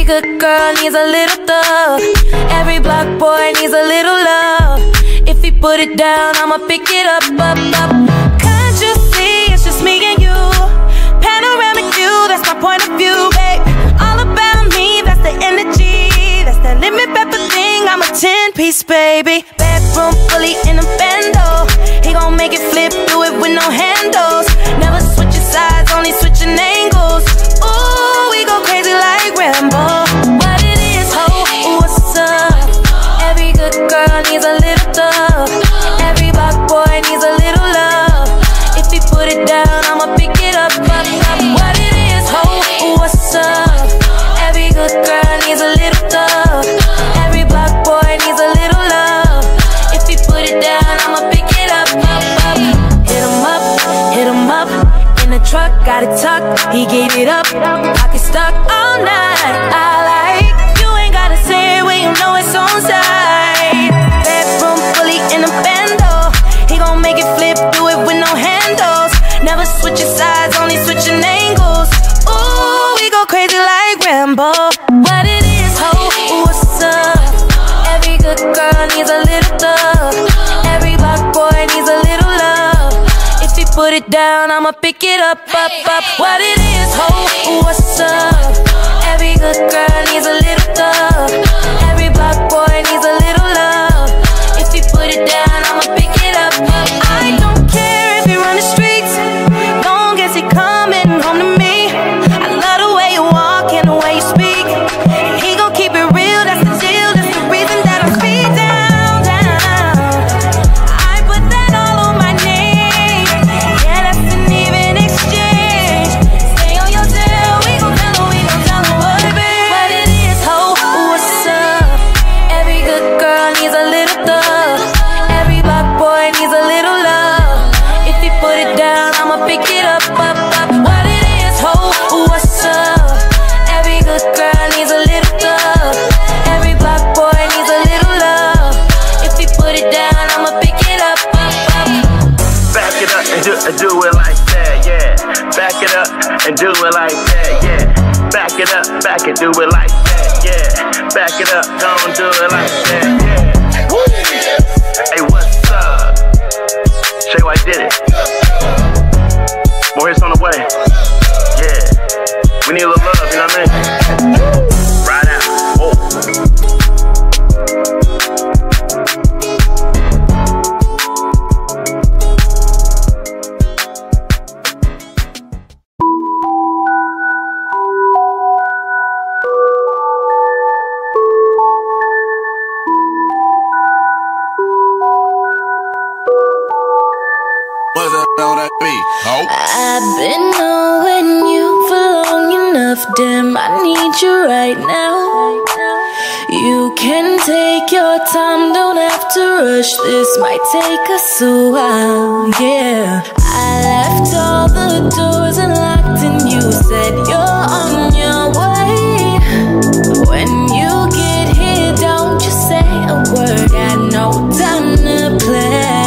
good girl needs a little thug. Every block boy needs a little love. If he put it down, I'ma pick it up, up, up. Can't you see it's just me and you? Panoramic view, that's my point of view, babe. All about me, that's the energy. That's that lemon pepper thing, I'm a 10-piece, baby. Bedroom fully in a bando. He gon' make it flip, do it with no handles. Never switching sides, only switching angles. Ooh, we go crazy like Rambo. What it is, ho, what's up? Every good girl needs a little thug. Every block boy needs a little love. If he put it down, I'ma pick it up, up, up. What it is, ho, what's up? Every good girl needs a little thug. Every block boy needs a little love. If he put it down, I'ma pick it up, up, up. Hit him up, in the truck, got it tucked. He gave it up, pocket stuck all night. I like, you ain't gotta say it when you know it's on side. Bedroom fully in a bando. He gon' make it flip, do it with no handles. Never switching sides, only switching angles. Ooh, we go crazy like Rambo. What it is, ho, what's up? Every good girl needs a little thug. Every block boy needs a little love. If he put it down, I'ma pick it up, up, up. What it is, ho, what's up? Every good girl needs a little thug. Every block boy needs a little love. If he put it down, I'ma pick it up, up. I don't care if he run the streets, long as he coming home to me. I love the way you walk and the way you speak. He gon' keep it real, that's the deal. That's the reason that I'm speed down, down. I put that all on my name. Yeah, that's an even exchange. Stay on your tail, we gon' tell her what it is. What it is, ho, what's up? Every good girl needs a little thug. Every block boy needs a little love. If he put it down, I'ma pick it up, up, up. What it is, ho, what's up? Every good girl needs a little thug. Every block boy needs a little love. If he put it down, I'ma pick it up, up, up. Back it up and do it like that, yeah. Back it up and do it like that, yeah. Back it up, back and do it like that, yeah. Back it up, don't do it like that, yeah. Woo! Hey, what's up? Shay White did it. More hits on the way. Yeah. We need a little love, you know what I mean? Ride out. Oh. What's that on that beat? Oh. I've been knowing you for long enough, damn, I need you right now. You can take your time, don't have to rush, this might take us a while, yeah. I left all the doors unlocked and you said you're on your way. When you get here, don't you say a word, got no time to play.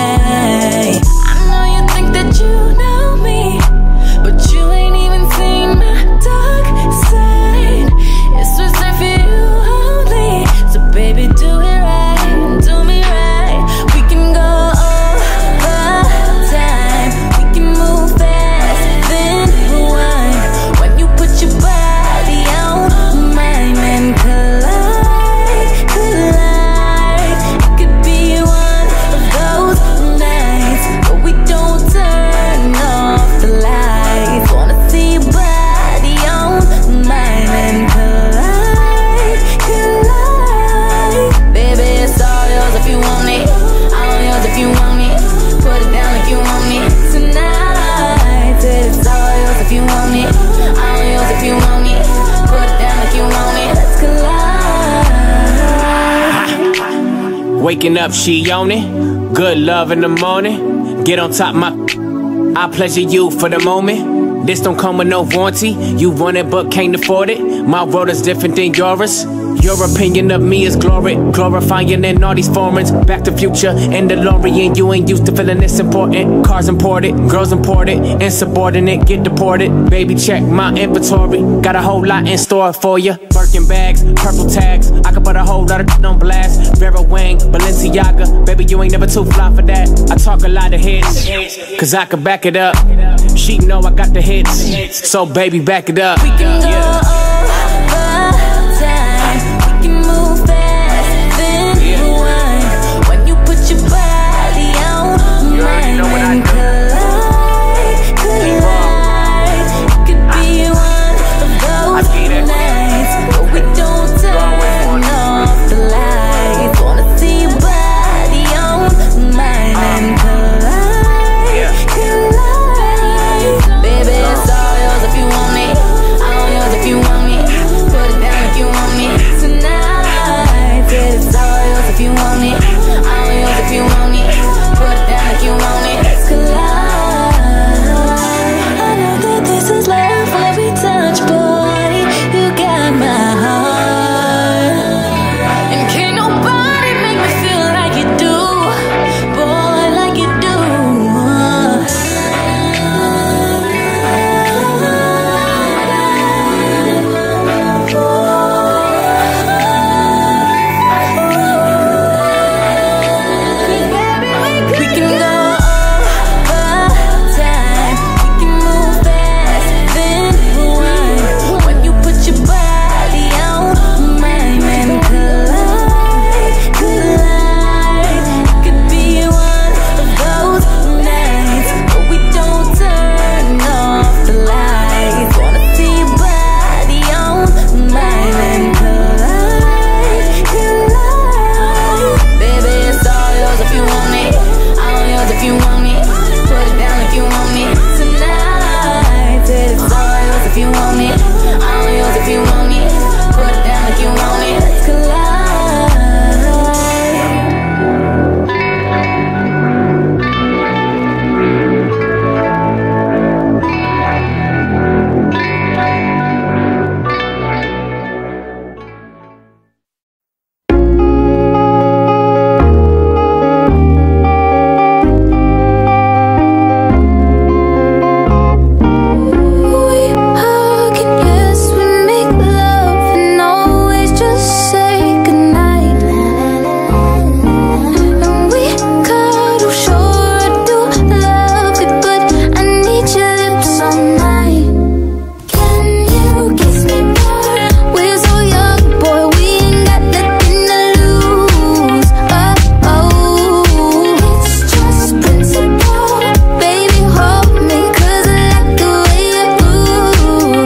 You know me, but you ain't even seen my dark side. It's reserved for you only, so baby do it right, do me right. We can go over time, we can move fast, then rewind. When you put your body on mine and collide, collide. It could be one of those nights, but we don't turn off the lights. Wanna see your body on mine and collide, collide. Baby, it's all yours if you want it, all yours if you want me. Put it down if you want me tonight. Said it's all yours if you want it, all yours if you want me. Put it down if you want me. Let's collide. Waking up, she on it. Good love in the morning. Get on top my, I pleasure you for the moment. This don't come with no warranty. You want it but can't afford it. My world is different than yours. Your opinion of me is glory, glorifying in all these foreigns. Back to Future and DeLorean, you ain't used to feeling this important. Cars imported, girls imported, insubordinate, get deported. Baby, check my inventory, got a whole lot in store for you. Birkin bags, purple tags, I could put a whole lot of on blast. Vera Wang, Balenciaga, baby, you ain't never too fly for that. I talk a lot of hits, cause I could back it up. She know I got the hits, so baby, back it up. We can go over time, we can move fast, then rewind. When you put your body on mine and collide, it could be one of those nights, but we don't turn off the lights. Wanna see your body on mine and collide. Baby, it's all yours if you want me, all yours if you want me. Put it down if you want me tonight. Said it's all yours if you want me, all yours if you want me. Put it down if you want me. Let's collide. I know that this is love every touch, boy. You got my heart, and can't nobody make me feel like you do, boy, like you do. We can go over time, we can move fast, then rewind. When you put your body on mine and collide, it could be one of those nights, but we don't turn off the lights. Wanna see your body on mine and collide. Baby, it's all yours if you want me, all yours if you want me. Put it down if you want me tonight. Said it's all yours if you want me, all yours if you want me. Put it down if you want me. Let's collide. We hug and yes, we make love and always just say goodnight. And we cuddle, sure I do love it, but I need your lips all night. Can you kiss me more? We're so young, boy, we ain't got nothing to lose. It's just principle. Baby, hold me, 'cause I like the way you move.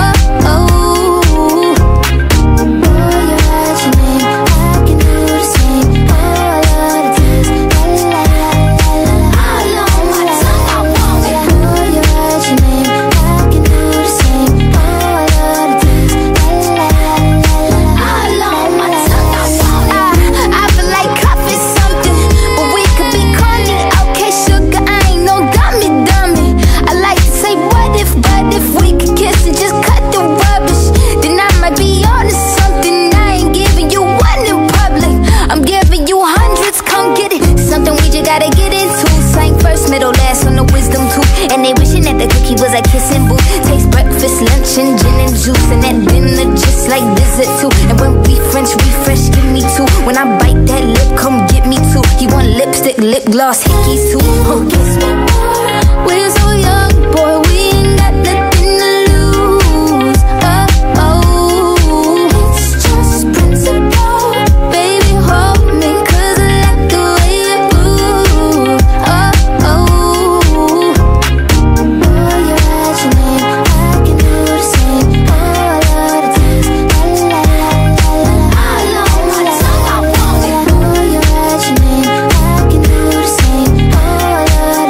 Boy, your eyes, your name, I can do the same. All of the tears, la la la la la. All on my tongue, I want it. Boy, your eyes, your name, I can do the same. All of the tears, la la la la la. All on my tongue, I want it. I feel like coffee something, but we could be corny. Okay, sugar, I ain't no dummy. I like to say what if we could kiss and just cut the rubbish, then I might be on to something. I ain't giving you one in public, I'm giving you hundreds, come get it. Something we just gotta get into. Sang first, middle, last on the wisdom tooth. And they wishing that the cookie was a kissing booth. Taste breakfast, lunch, and gin and juice. And that dinner just like dessert too. And when we French refresh, give me two. When I bite that lip, come get me two. You want lipstick, lip gloss, hickeys too. Kiss me more. We're so young, boy, we ain't got nothing to lose. It's just principle. Baby, hold me, 'cause I like the way you move. Boy, your eyes, your name, I can do the same. All of the tears, la la la la la. All on my tongue, I want it. Boy, your eyes, your name, I can do the same. All of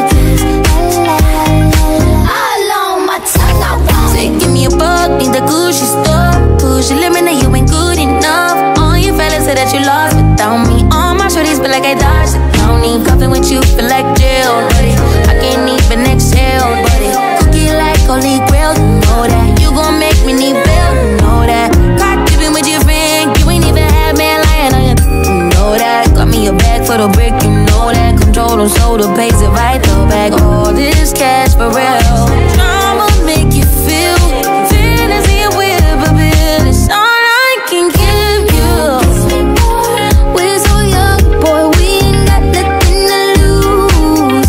to pays it right, throw back all this cash for real. I'ma make you feel fantasy with a bill. It's all I can give you. We're so young, boy, we ain't got nothing to lose.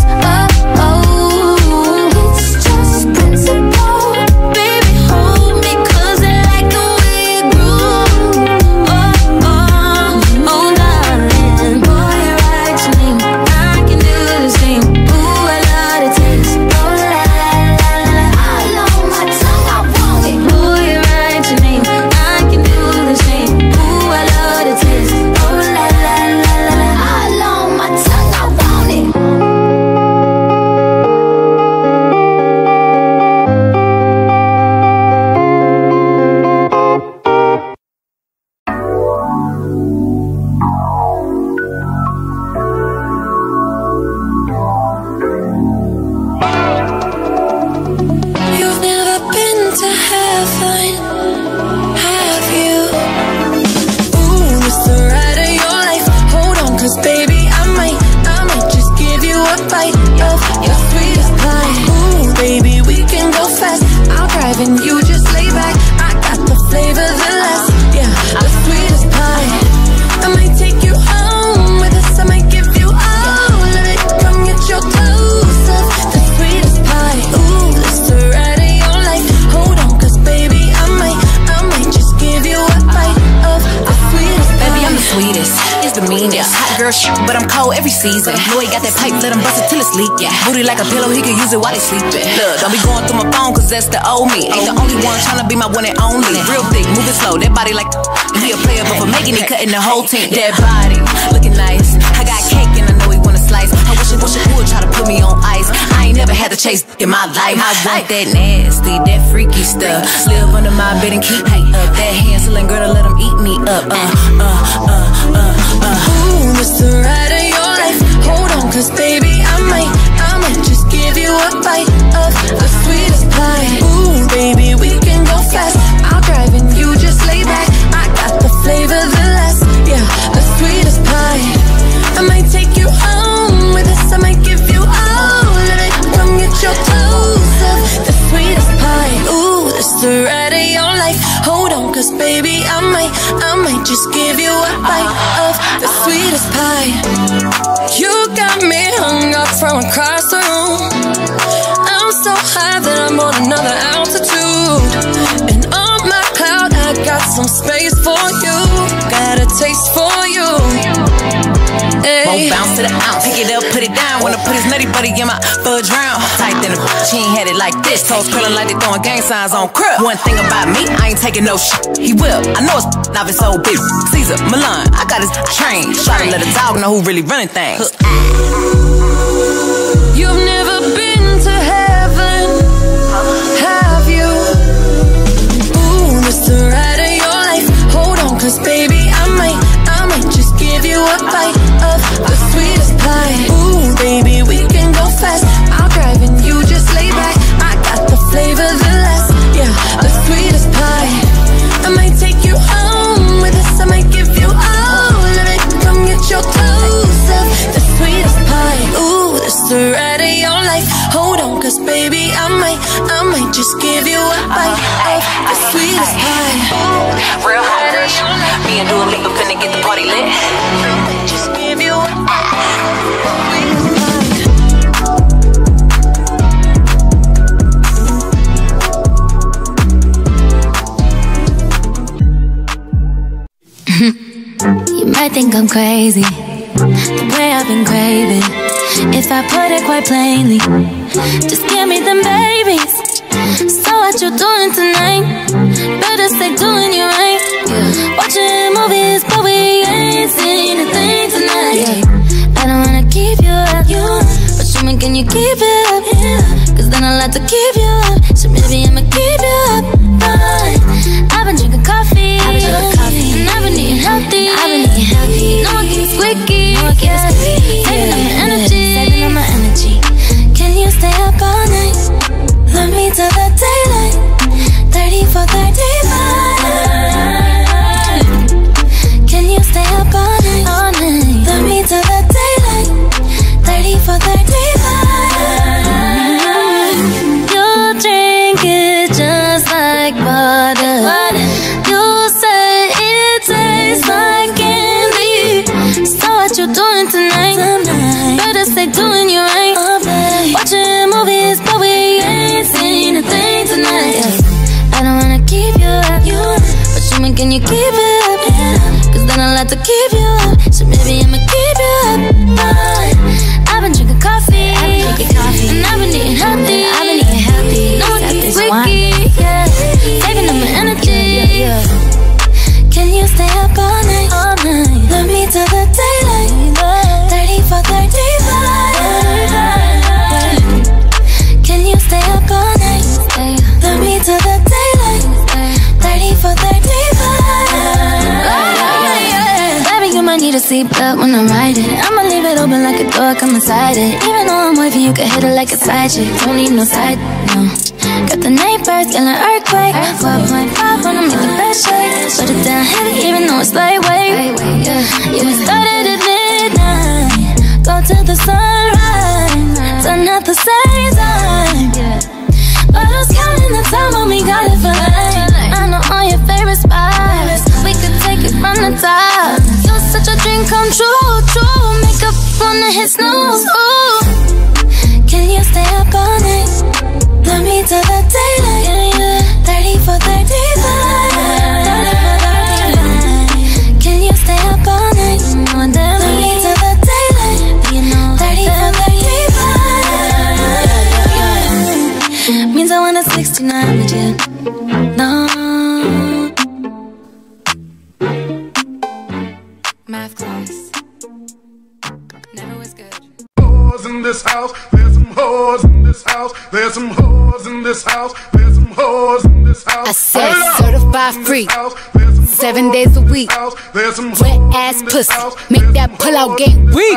Oh, it's just principle. Baby, hold me, 'cause I like the way it groove. Oh, darling, boy, you're right to me. I can do the same. Ooh, I love the taste. Oh, la la la la, all on my tongue, I want it. Boy, you're right to me. I can do the same. Ooh, I love the taste. Oh, la la la la la, all on my tongue, I want it. You've never been to heaven, have you? Ooh, it's the ride of your life. Hold on, 'cause baby, I might just give you a bite of your sweetest pie. Ooh, baby, we can go fast. I'll drive and you just lay back. I got the flavor, the last, yeah, the sweetest pie. I might take you home with us. I might give you all of it. Come get your clothes up, the sweetest pie. Ooh, it's the ride of your life. Hold on, 'cause baby, I might just give you a bite of the sweetest pie. Baby, I'm the sweetest, it's the meanest. Hot girl shit, but I'm cold every season. Know he got that pipe, let him bust it till it's leak. Yeah, booty like a pillow, he can use it while he sleeping. Look, don't be going through my phone, 'cause that's the old me. Ain't the only one tryna be my one and only. Real thick, moving slow, that body like he a player, but for making it, cutting the whole team. That body, looking nice. I got cake and I know he wanna slice. I wish it would try to put me on ice. I ain't never had to chase in my life. I want that nasty, that freaky stuff. Live under my bed and keep me up. That Hansel girl to let him eat me up. Ooh, it's the ride of your life. Hold on, 'cause baby, I might just give you a bite of the sweetest pie. Ooh, baby, we can go fast. I'll drive and you just lay back. I got the flavor, the last, yeah, the sweetest pie. I might take you home with us. I might give you all of it. Come get your clothes up, the sweetest pie. Ooh, it's the ride of your life. Hold on, 'cause baby, I might just give you a bite of the sweetest pie. You got me hung up from across the room. I'm so high that I'm on another altitude. And on my cloud, I got some space for you. Got a taste for you. Won't bounce to the ounce, pick it up, put it down. Wanna put his nutty buddy in my fudge round. Tight than a she ain't had it like this. Toes curling like they throwing gang signs on crib. One thing about me, I ain't taking no shit. He will, I know it's not his old bitch. Caesar, Milan, I got his train. Try to let a dog know who really running things. You've never been to heaven, have you? Ooh, it's the ride of your life. Hold on, 'cause baby, I might just give you a bite of the sweetest pie. Ooh, baby, we can go fast. I'll drive and you just lay back. I got the flavor, the last, yeah, the sweetest pie. I might take you home with us. I might give you all of it. Come get your clothes up, the sweetest pie. Ooh, it's the ride of your life. Hold on, 'cause baby, I might just give you a bite of the sweetest pie. Real hot girl shit. Me and Dua Lipa finna get the party lit. Just give you a sweetest pie. You might think I'm crazy, the way I've been craving. If I put it quite plainly, just give me them babies. So what you doing tonight? Better stay doing you right. Watching movies, but we ain't seen a thing tonight. I don't wanna keep you up, but show me, can you keep it up? 'Cause then I'll have to keep you up. So maybe I'ma keep you up. Fine. I've been drinking coffee, and I've been eating healthy. No one keeps squeaky, saving up my energy. Can you stay up all night? Love me till the daylight. 30 for 35. Can you stay up all night? Love me till the daylight. 30 for 35. hard to keep you up, so maybe I'ma keep you up. I've been drinking coffee, and I've been eating healthy. No one keeps wiki, yeah. Saving up my energy. Can you stay up all night? Love me till the daylight. 30 for 35. Can you stay up all night? Love me till the daylight. 30 for 35. Baby, you might need a seatbelt when I'm riding. I'ma leave it open like a door, come inside it. Even though I'm wavy, you can hit it like a side chick. Don't need no side, no. Got the neighbors yelling earthquake. 4.5 when I make the bed shake. Put it down heavy even though it's lightweight. Yeah, we started at midnight, go to the sunrise. Done at the same time. But who's counting the time when we got it for life? I know all your favorite spots, we could take it from the top. You're such a dream come true, true. Makeup on the hit snooze. Ooh. Can you stay up all night? Love me till the daylight. 30 for 35. Can you stay up all night? Love me till the daylight. 30 for 35. Means I want a 69 with you. No. Math class never was good. In this house, there's some whores in this house. There's some whores in this house. There's some whores in this house. I said certified freak, 7 days a week. Wet ass pussy, make that pull out game weak.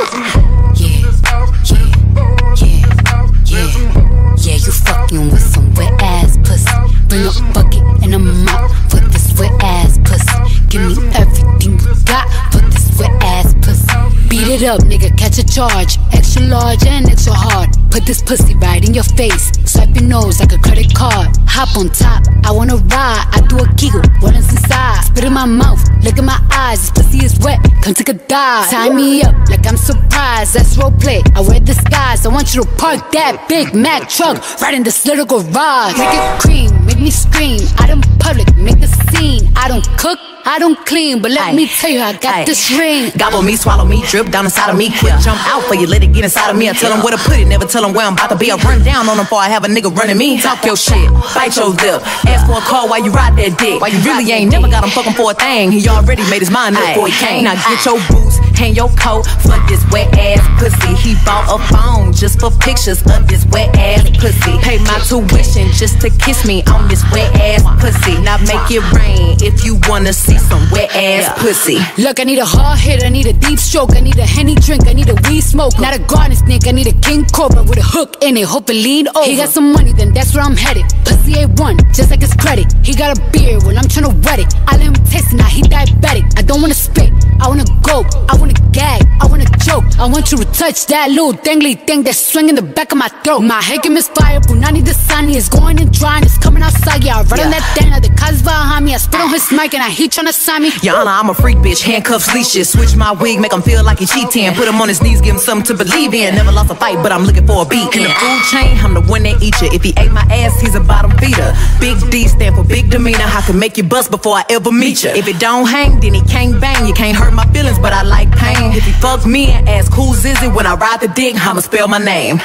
Yeah, you fucking with some wet ass pussy. Bring a bucket and a mop for this wet ass pussy. Give me everything you got for this wet ass pussy. Beat it up, nigga, catch a charge. Extra large and extra hard. Put this pussy right in your face. Swipe your nose like a credit card. Hop on top, I wanna ride. I do a giggle, what is inside? Spit in my mouth, look in my eyes. This pussy is wet, come take a dive. Tie me up like I'm surprised, that's roleplay. I wear disguise, I want you to park that Big Mac truck right in this little garage. Make it cream, make me scream. Out in public, make a scene. I don't cook, I don't clean, but let me tell you, I got this ring. Gobble me, swallow me, drip down inside of me. Quick jump out for you, let it get inside of me. I tell them where to put it, never tell them where I'm about to be. I run down on them before I have a nigga running me. Talk your shit, bite your lip. Ask for a call while you ride that dick. While you really ain't never got him fucking for a thing. He already made his mind up before he came. Now get your boots, hang your coat for this wet ass pussy. He bought a phone just for pictures of this wet ass pussy. Pay my tuition just to kiss me on this wet ass pussy. Now make it rain if you wanna see some wet ass pussy. Look, I need a hard hit, I need a deep stroke, I need a Henny drink, I need a weed smoke. Not a garden snake, I need a king cobra with a hook in it, hope it lean over. He got some money, then that's where I'm headed. Pussy A1, just like his credit. He got a beard, well I'm tryna wet it. I let him taste it, now he diabetic. I don't wanna spit, I wanna go, I wanna gag, I wanna choke. I want you to touch that little dangly thing that's swinging the back of my throat. My head can misfire, Punani the sunny is going and drying, it's coming outside. Yeah, I run on that thing, now the cuz behind me. I spit on his mic and I heat tryna sign me. Your Honor, I'm a freak bitch, handcuffs, leashes. Switch my wig, make him feel like he cheating. Put him on his knees, give him something to believe in. Never lost a fight, but I'm looking for a beat. In the food chain, I'm the one that eat you. If he ate my ass, he's a bottom feeder. Big D stand for big demeanor. I can make you bust before I ever meet you. If it don't hang, then he can't bang. You can't hurt my feelings, but I like pain. If he fuck me and ask who's is it when I ride the dick, I'ma spell my name.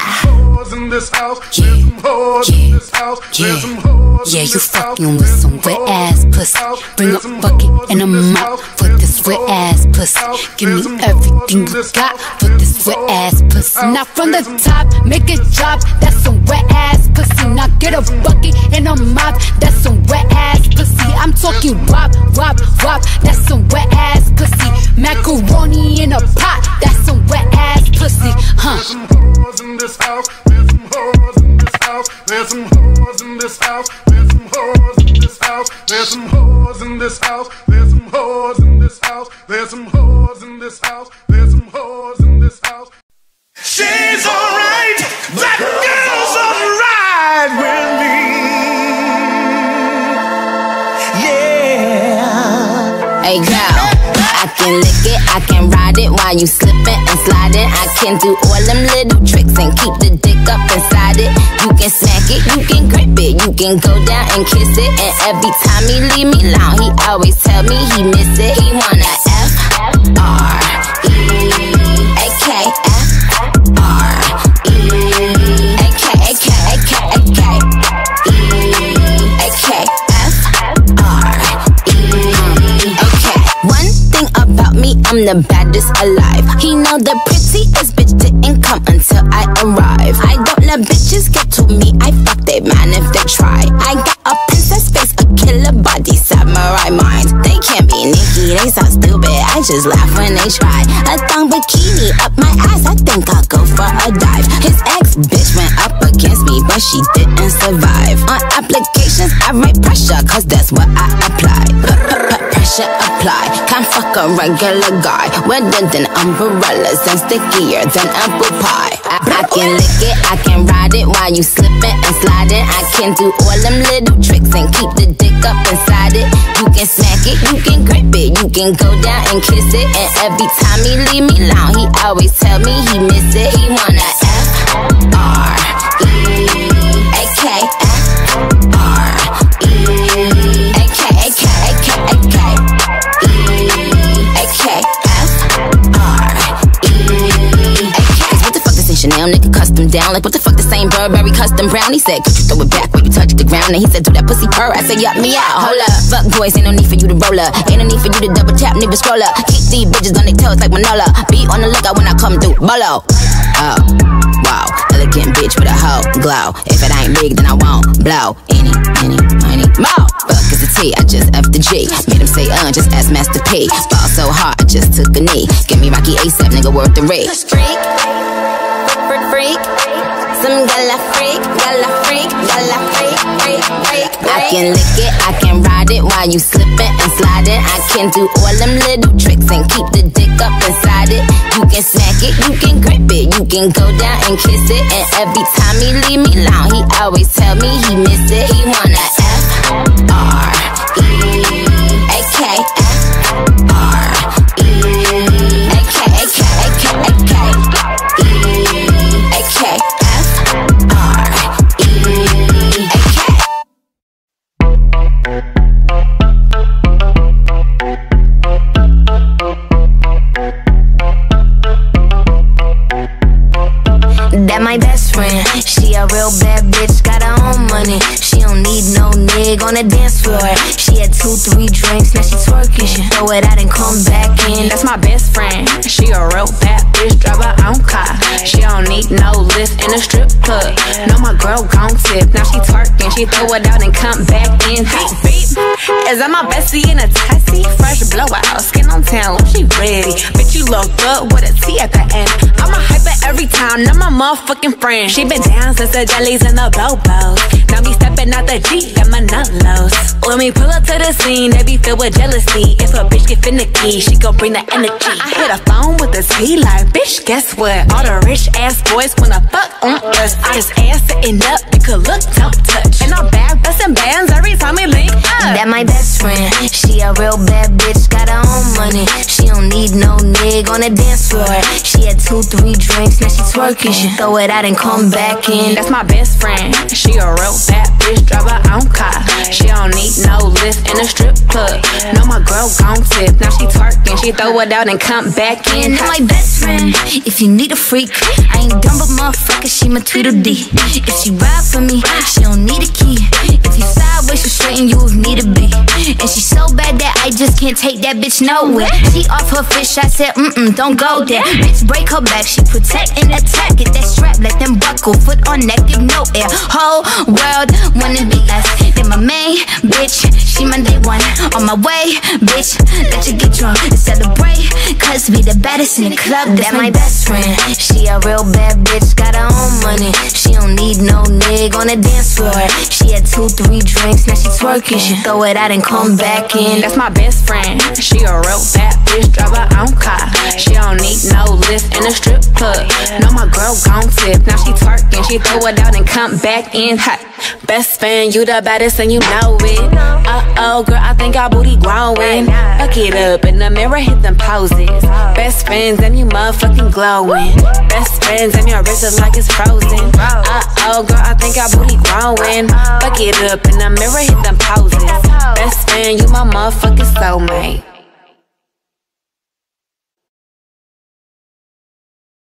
In this house, there's some whores in this house. There's some whores Yeah, you fucking with some wet ass pussy. Bring a bucket and a mop for this wet ass pussy. Give me everything you got for this wet ass pussy. Now from the top, make it drop. That's some wet ass pussy. Now get a bucket and a mop. That's some wet ass pussy. I'm talking wop, wop, wop. That's some wet ass pussy. Macaroni in a pot. That's some wet ass pussy. Huh? in this house. There's some whores in this house. There's some whores in this house. There's some whores in this house. There's some whores in this house. There's some whores in this house. There's some whores in this house. There's some whores in this house. She's alright. That girl's alright with me. Yeah. Hey girl, I can lick it, I can ride it while you slipping and sliding. I can do all them little tricks and keep the dick up inside it. You can smack it, you can grip it, you can go down and kiss it. And every time he leave me alone, he always tell me he miss it. He wanna I'm the baddest alive. He know the prettiest bitch didn't come until I arrive. I don't let bitches get to me, I fuck they man if they try. I got a princess face, a killer body, samurai mind. They can't be Nicki, they so stupid, I just laugh when they try. A thong bikini up my ass, I think I'll go for a dive. His ex-bitch went up against me, but she didn't survive. On applications, I write pressure, cause that's what I apply. Pressure apply, can't fuck a regular guy. Wetter than umbrellas and stickier than apple pie. I can lick it, I can ride it while you slipping and sliding. I can do all them little tricks and keep the dick up inside it. You can smack it, you can grip it, you can go down and kiss it. And every time he leave me alone, he always tell me he miss it. He wanna Chanel nigga custom down. Like what the fuck, the same Burberry custom brown. He said, could you throw it back when you touch the ground? And he said, do that pussy purr. I said, yup me out. Hold up, fuck boys, ain't no need for you to roll up. Ain't no need for you to double tap, need to scroll up. Keep these bitches on their toes like Manola. Be on the lookout when I come through, bolo. Oh, wow, elegant bitch with a hoe glow. If it ain't big, then I won't blow. Any, more. Fuck is the T, I just F the G. Made him say, just ask Master P. Ball so hard, I just took a knee. Give me Rocky ASAP, nigga, worth the rate. Freak, some gala freak, gala freak, gala freak, freak, freak. I can lick it, I can ride it while you slipping and sliding. I can do all them little tricks and keep the dick up inside it. You can smack it, you can grip it, you can go down and kiss it. And every time he leave me alone, he always tell me he miss it. He wanna That my best friend, she a real bad bitch, got her own money. She don't need no nigga on the dance floor. She had 2-3 drinks, now she twerking. She throw it out and come back in. That's my best friend, she a real bad bitch, drive her own car. She don't need no lift in a strip club. No, my girl gon' tip, now she twerking. She throw it out and come back in. Beep, beep. Is that my bestie in a taxi? Fresh blowout, skin on town, she ready. Bitch, you look good with a T at the end. I'm a hyper every time, now my motherfucking friend. She been down since the jellies and the bobos. Now me stepping out the Jeep and my nut lows. When we pull up to the scene, they be filled with jealousy. If a bitch get finicky, she gon' bring the energy. I hit a phone with a T like, bitch, guess what? All the rich ass boys wanna fuck on us. I just ass sitting up, you could look, don't touch. And I'm back bustin' bands every time we link up. That my best friend, she a real bad bitch, got her own money. She don't need no nigga on the dance floor. She had 2-3 drinks, now she twerking. She throw it out and come back in. That's my best friend, she a real bad bitch, drive her own car. She don't need no lift in a strip club. No, my girl gon' tip, now she twerking. She throw it out and come back in. That my best friend, if you need a freak, I ain't dumb but motherfucker, she my Tweedledee. If she ride for me, she don't need a key. If you sideways, she'll straighten you if need to be. And she so bad that I just can't take that bitch nowhere. She off her fish, I said, don't go there. Bitch, break her back, she protect and attack. Get that strap, let them buckle, foot on neck, give no air. Whole world wanna be us. Then my main bitch, she my day one. On my way, bitch, let you get drunk and celebrate, cause we the baddest in the club. That my best friend, she a real bad bitch, got her own money. She don't need no nigga on the dance floor. She had 2-3 drinks, now she twerking. She throw it out and come back in. That's my best friend, she a real bad bitch, drive her own car. She don't need no lift in a strip club. No, my girl gon' tip, now she twerking. She throw it out and come back in. Hot best friend, you the baddest and you know it. Uh-oh, girl, I think our booty growing. Fuck it up in the mirror, hit them poses. Best friends and you motherfucking glowing. Best friends and your wrist is like it's frozen. Uh-oh, girl, I think our booty growing. Fuck it up in the mirror, hit them poses. Best friend, you my motherfucking soulmate.